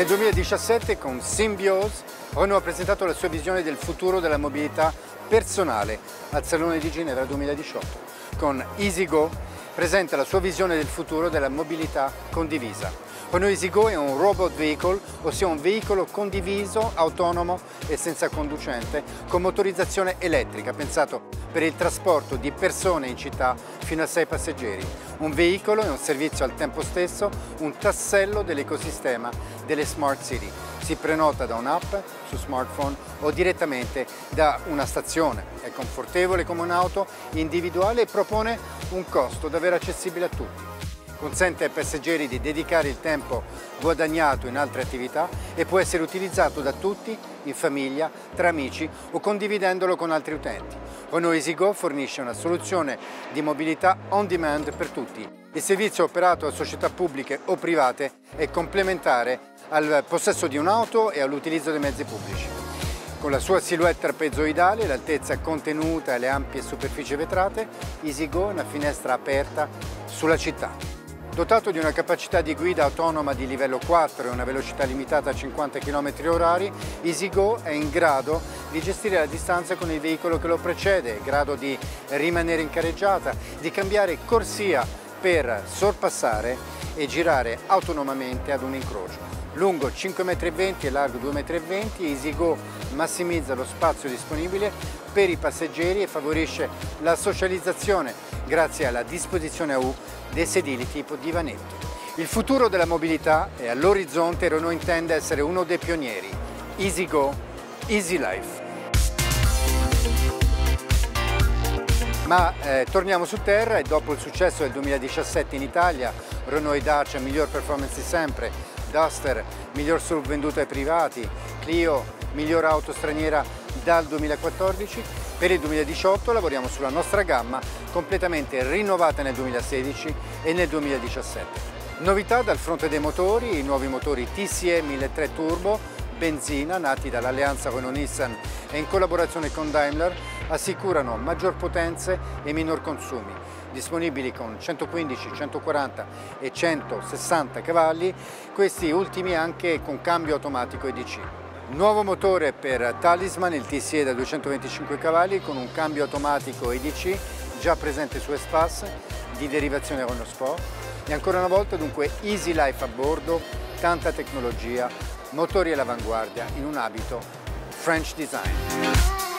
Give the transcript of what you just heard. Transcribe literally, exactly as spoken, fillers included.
Nel duemiladiciassette con Symbioz, Renault ha presentato la sua visione del futuro della mobilità personale al Salone di Ginevra duemiladiciotto. Con EasyGo presenta la sua visione del futuro della mobilità condivisa. Renault EasyGo è un robot vehicle, ossia un veicolo condiviso, autonomo e senza conducente, con motorizzazione elettrica, pensato per il trasporto di persone in città fino a sei passeggeri. Un veicolo è un servizio al tempo stesso, un tassello dell'ecosistema delle smart city. Si prenota da un'app su smartphone o direttamente da una stazione. È confortevole come un'auto individuale e propone un costo davvero accessibile a tutti. Consente ai passeggeri di dedicare il tempo guadagnato in altre attività e può essere utilizzato da tutti, in famiglia, tra amici o condividendolo con altri utenti. Renault EasyGo fornisce una soluzione di mobilità on demand per tutti. Il servizio operato da società pubbliche o private è complementare al possesso di un'auto e all'utilizzo dei mezzi pubblici. Con la sua silhouette trapezoidale, l'altezza contenuta e le ampie superfici vetrate, EasyGo è una finestra aperta sulla città. Dotato di una capacità di guida autonoma di livello quattro e una velocità limitata a cinquanta chilometri orari, EasyGo è in grado di gestire la distanza con il veicolo che lo precede, in grado di rimanere in carreggiata, di cambiare corsia per sorpassare e girare autonomamente ad un incrocio. Lungo cinque virgola venti metri e largo due virgola venti metri, EasyGo massimizza lo spazio disponibile per i passeggeri e favorisce la socializzazione grazie alla disposizione a U dei sedili tipo divanetto. Il futuro della mobilità è all'orizzonte e Renault intende essere uno dei pionieri. EasyGo, Easy Life. Ma eh, torniamo su terra e dopo il successo del duemiladiciassette in Italia, Renault e Dacia miglior performance di sempre, Duster miglior sub venduto ai privati, Clio miglior auto straniera dal duemilaquattordici, per il duemiladiciotto lavoriamo sulla nostra gamma completamente rinnovata nel duemilasedici e nel duemiladiciassette. Novità dal fronte dei motori, i nuovi motori T C E milletrecento Turbo, benzina, nati dall'alleanza Renault-Nissan e in collaborazione con Daimler, assicurano maggior potenze e minor consumi. Disponibili con centoquindici, centoquaranta e centosessanta cavalli, questi ultimi anche con cambio automatico E D C. Nuovo motore per Talisman, il T C E da duecentoventicinque cavalli con un cambio automatico E D C già presente su Espace di derivazione Renault Sport. E ancora una volta dunque Easy Life a bordo, tanta tecnologia, motori all'avanguardia in un abito French design.